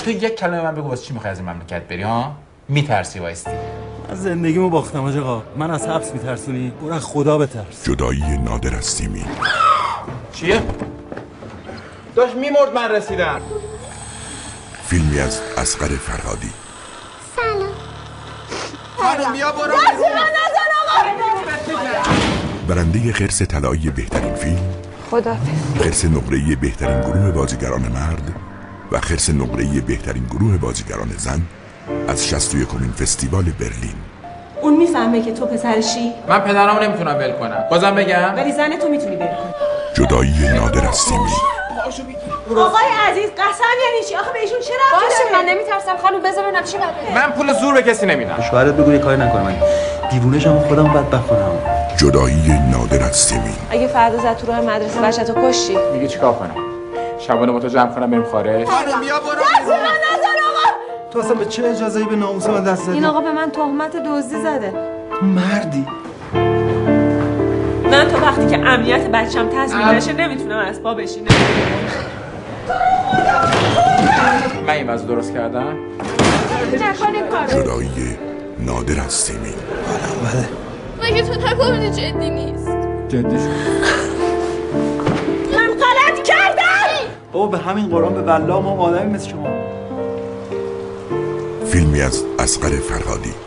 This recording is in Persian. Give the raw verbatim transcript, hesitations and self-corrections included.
تو یک کلمه من بگو واسه چی میخوای از این مملکت بری ها؟ میترسی وایستی؟ من زندگیمو باختم آقا. من از حبس میترسونی؟ برو خدا بترس. جدایی نادر از سیمین. چیه؟ داشت میمرد من رسیدم. فیلمی از اصغر فرهادی. سلام. خانم بیا برو. برنده خرس طلایی بهترین فیلم، خداحافظ. خرس نقره‌ای بهترین گروه بازیگران مرد و خرس نقره‌ای بهترین گروه بازیگران زن از شصت و یکمین فستیوال برلین. اون میفهمه که تو پسرشی؟ من پدرامو نمیتونم ول کنم. بازم بگم؟ ولی زن تو میتونی ول کنی. جدایی نادر از سیمین. آقای عزیز قسم یعنی چی؟ آخه به ایشون چه ربطی باشه من نمیترسم خانم، بذار ببینم چی باید. من پول زور به کسی نمیدم. شوهرت بگو یه کاری نکنه، من دیوونه شم خودم بدبخت کنم. جدایی نادر از سیمین. اگه فردا زد تو راه مدرسه بچه‌تو کشتی. میگه چیکار کنم؟ شبانه با تو جمع کنم بریم خارج؟ خانم بیا برو. تو اصلا به چه اجازه‌ای به ناموس من دست زدی؟ این آقا به من تهمت دزدی زده. تو مردی. من تا وقتی که امنیت بچه‌م تضمین نشه نمیتونم از پا بشینم. من این وضع درست کردم؟ جدایی نادر از سیمین. بله. مگه تو تکامل جدی نیست؟ جدی شد. من غلط کردم. بابا به همین قرآن به والله ما آدمی مثل شما. فیلمی از اصغر فرهادی.